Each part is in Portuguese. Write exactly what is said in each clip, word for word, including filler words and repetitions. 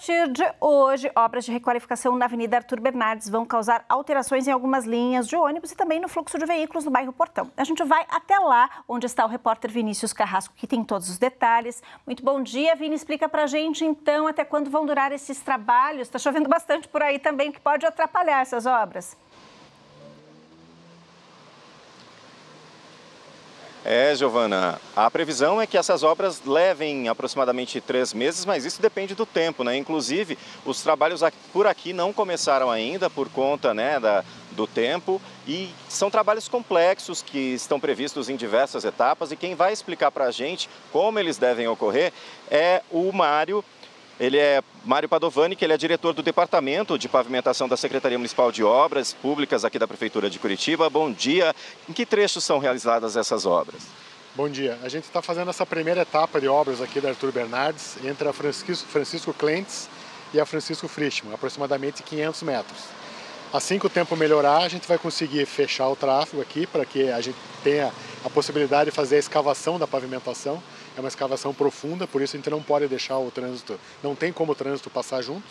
partir de hoje, obras de requalificação na Avenida Arthur Bernardes vão causar alterações em algumas linhas de ônibus e também no fluxo de veículos no bairro Portão. A gente vai até lá, onde está o repórter Vinícius Carrasco, que tem todos os detalhes. Muito bom dia, Vini. Explica pra gente, então, até quando vão durar esses trabalhos. Está chovendo bastante por aí também, o que pode atrapalhar essas obras. É, Giovana, a previsão é que essas obras levem aproximadamente três meses, mas isso depende do tempo, né? Inclusive, os trabalhos por aqui não começaram ainda por conta, né, da, do tempo, e são trabalhos complexos que estão previstos em diversas etapas, e quem vai explicar para a gente como eles devem ocorrer é o Mário. Ele é Mário Padovani, que ele é diretor do Departamento de Pavimentação da Secretaria Municipal de Obras Públicas aqui da Prefeitura de Curitiba. Bom dia. Em que trechos são realizadas essas obras? Bom dia. A gente está fazendo essa primeira etapa de obras aqui da Arthur Bernardes, entre a Francisco, Francisco Clentes e a Francisco Frischmann, aproximadamente quinhentos metros. Assim que o tempo melhorar, a gente vai conseguir fechar o tráfego aqui, para que a gente tenha a possibilidade de fazer a escavação da pavimentação. É uma escavação profunda, por isso a gente não pode deixar o trânsito, não tem como o trânsito passar junto.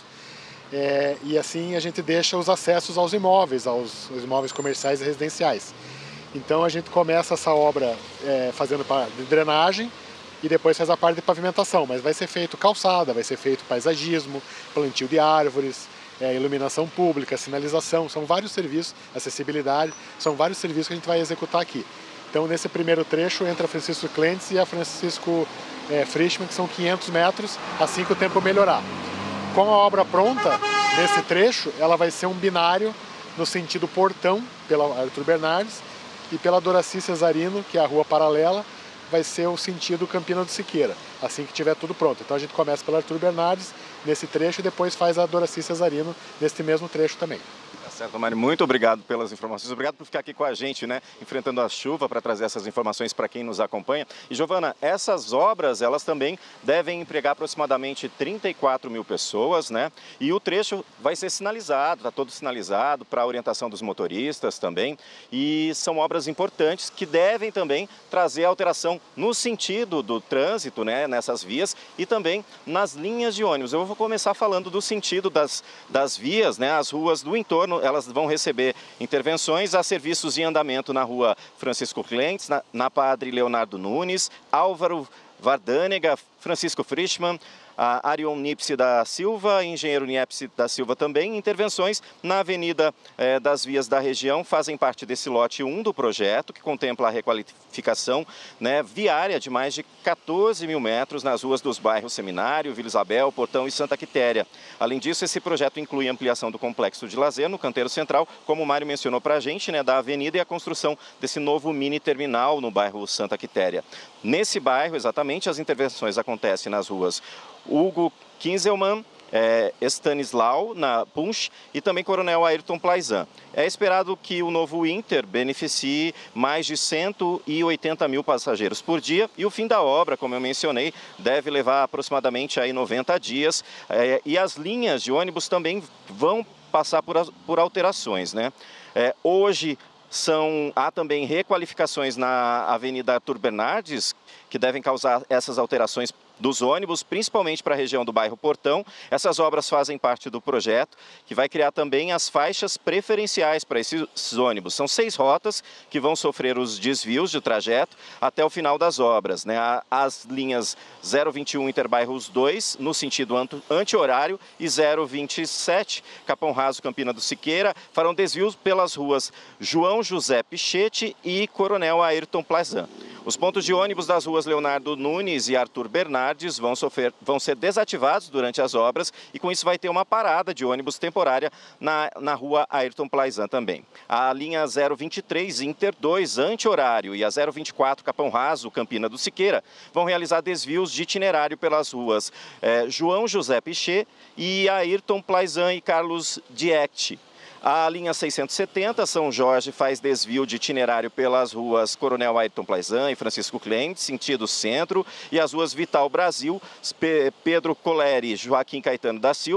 É, e assim a gente deixa os acessos aos imóveis, aos, aos imóveis comerciais e residenciais. Então a gente começa essa obra é, fazendo parte de drenagem e depois faz a parte de pavimentação, mas vai ser feito calçada, vai ser feito paisagismo, plantio de árvores, é, iluminação pública, sinalização, são vários serviços, acessibilidade, são vários serviços que a gente vai executar aqui. Então, nesse primeiro trecho, entra a Francisco Clentes e a Francisco é, Frischmann, que são quinhentos metros, assim que o tempo melhorar. Com a obra pronta, nesse trecho, ela vai ser um binário no sentido Portão, pela Arthur Bernardes, e pela Doraci Cesarino, que é a rua paralela, vai ser o sentido Campina do Siqueira, assim que tiver tudo pronto. Então, a gente começa pela Arthur Bernardes, nesse trecho, e depois faz a Doraci Cesarino, nesse mesmo trecho também. Certo, Mário, muito obrigado pelas informações, obrigado por ficar aqui com a gente, né, enfrentando a chuva para trazer essas informações para quem nos acompanha. E, Giovana, essas obras, elas também devem empregar aproximadamente trinta e quatro mil pessoas, né, e o trecho vai ser sinalizado, está todo sinalizado para a orientação dos motoristas também, e são obras importantes que devem também trazer alteração no sentido do trânsito, né, nessas vias e também nas linhas de ônibus. Eu vou começar falando do sentido das, das vias, né, as ruas do entorno, elas vão receber intervenções. Há serviços em andamento na rua Francisco Clentes, na, na Padre Leonardo Nunes, Álvaro Vardânega, Francisco Frischmann, a Arion Nipse da Silva, Engenheiro Nipse da Silva também. Intervenções na Avenida eh, das Vias da Região fazem parte desse lote um do projeto, que contempla a requalificação, né, viária de mais de quatorze mil metros nas ruas dos bairros Seminário, Vila Isabel, Portão e Santa Quitéria. Além disso, esse projeto inclui a ampliação do complexo de lazer no canteiro central, como o Mário mencionou para a gente, né, da avenida, e a construção desse novo mini terminal no bairro Santa Quitéria. Nesse bairro, exatamente, as intervenções acontecem nas ruas Hugo Kinzelmann, é, Stanislau, na Punch, e também Coronel Ayrton Plaizan. É esperado que o novo Inter beneficie mais de cento e oitenta mil passageiros por dia, e o fim da obra, como eu mencionei, deve levar aproximadamente aí noventa dias, é, e as linhas de ônibus também vão passar por, por alterações, né? É, hoje são, há também requalificações na Avenida Arthur Bernardes, que devem causar essas alterações dos ônibus, principalmente para a região do bairro Portão. Essas obras fazem parte do projeto, que vai criar também as faixas preferenciais para esses ônibus. São seis rotas que vão sofrer os desvios de trajeto até o final das obras, né? As linhas zero vinte e um Interbairros dois, no sentido anti-horário, e zero vinte e sete, Capão Raso, Campina do Siqueira, farão desvios pelas ruas João José Pichetti e Coronel Ayrton Plaizan. Os pontos de ônibus das ruas Leonardo Nunes e Arthur Bernardes vão, sofrer, vão ser desativados durante as obras, e com isso vai ter uma parada de ônibus temporária na, na rua Ayrton Plaizan também. A linha zero vinte e três Inter dois, anti-horário, e a zero vinte e quatro Capão Raso, Campina do Siqueira, vão realizar desvios de itinerário pelas ruas eh, João José Pichê e Ayrton Plaizan e Carlos Dieck. A linha seiscentos e setenta, São Jorge, faz desvio de itinerário pelas ruas Coronel Ayrton Plaizan e Francisco Clentes, sentido centro, e as ruas Vital Brasil, Pedro Coleri, Joaquim Caetano da Silva,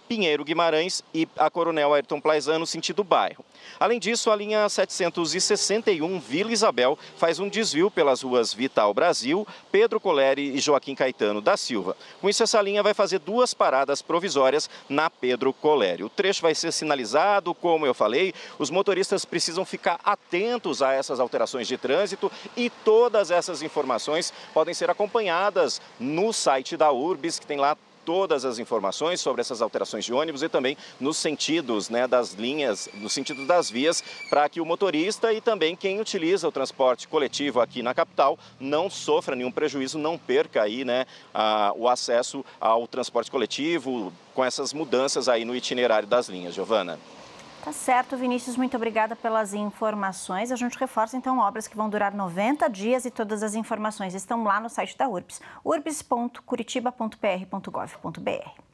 Pinheiro Guimarães e a Coronel Ayrton Plaisano, sentido bairro. Além disso, a linha setecentos e sessenta e um Vila Isabel faz um desvio pelas ruas Vital Brasil, Pedro Coleri e Joaquim Caetano da Silva. Com isso, essa linha vai fazer duas paradas provisórias na Pedro Coleri. O trecho vai ser sinalizado, como eu falei, os motoristas precisam ficar atentos a essas alterações de trânsito e todas essas informações podem ser acompanhadas no site da Urbis, que tem lá todas as informações sobre essas alterações de ônibus e também nos sentidos, né, das linhas, no sentido das vias, para que o motorista e também quem utiliza o transporte coletivo aqui na capital não sofra nenhum prejuízo, não perca aí, né, a, o acesso ao transporte coletivo com essas mudanças aí no itinerário das linhas. Giovana. Tá certo, Vinícius, muito obrigada pelas informações. A gente reforça, então, obras que vão durar noventa dias e todas as informações estão lá no site da Urbis, urbis ponto curitiba ponto p r ponto gov ponto b r.